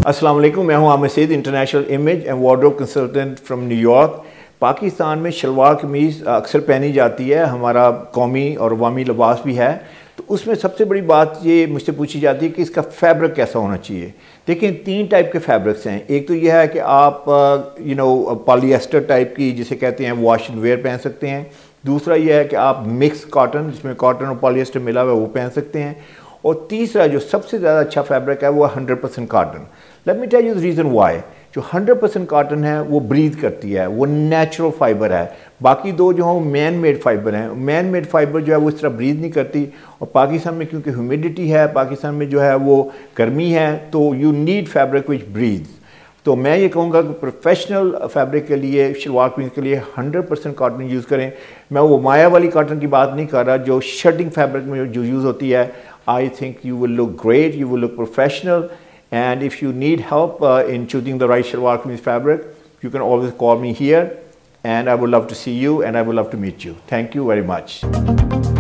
अस्सलाम वालेकुम, मैं हूं Aamir Saeed, international image and wardrobe consultant from New York. Pakistan में शलवार कमीज़ अक्सर पहनी जाती है, हमारा कौमी और अवामी लिबास भी है। तो उसमें सबसे बड़ी बात ये मुझसे पूछी जाती है कि इसका फैब्रिक कैसा होना चाहिए। देखिए, 3 टाइप के फैब्रिक्स हैं। एक तो यह है कि आप पॉलिएस्टर टाइप की, जिसे कहते हैं वॉश एंड वेयर, पहन सकते हैं। दूसरा यह है कि आप मिक्स कॉटन, जिसमें कॉटन और पॉलिएस्टर मिला हुआ है, वो पहन सकते हैं। और तीसरा जो सबसे ज़्यादा अच्छा फैब्रिक है वो 100% cotton. Let me tell you the reason why. जो 100% कॉटन है वो ब्रीथ करती है, वो नेचुरल फाइबर है। बाकी दो जो हैं मैन मेड फाइबर हैं। मैन मेड फाइबर जो है वो इस तरह ब्रीथ नहीं करती। और पाकिस्तान में क्योंकि ह्यूमिडिटी है, पाकिस्तान में जो है वो गर्मी है, तो you need fabric which breath. तो मैं ये कहूँगा कि प्रोफेशनल फैब्रिक के लिए, शलवार कमीज़ के लिए 100% कॉटन यूज़ करें। मैं वो माया वाली कॉटन की बात नहीं कर रहा जो शर्टिंग फैब्रिक में जो यूज़ होती है। I think you will look great, you will look professional, and if you need help in choosing the right shalwar kameez fabric, you can always call me here, and I would love to see you and I would love to meet you. Thank you very much.